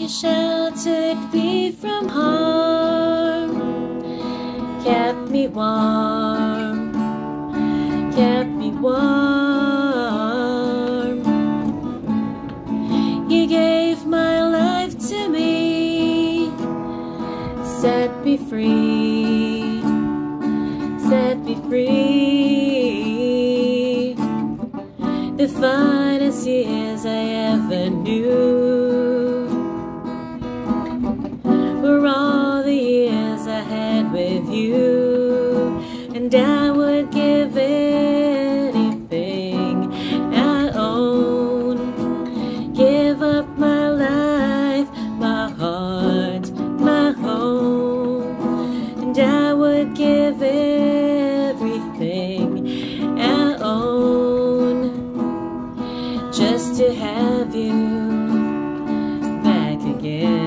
You sheltered me from harm, kept me warm, kept me warm. You gave my life to me, set me free, set me free. The finest years I ever knew were all the years I had with you, and I would give anything I own, give up my life, my heart, my home, and I would give everything I own just to have you back again.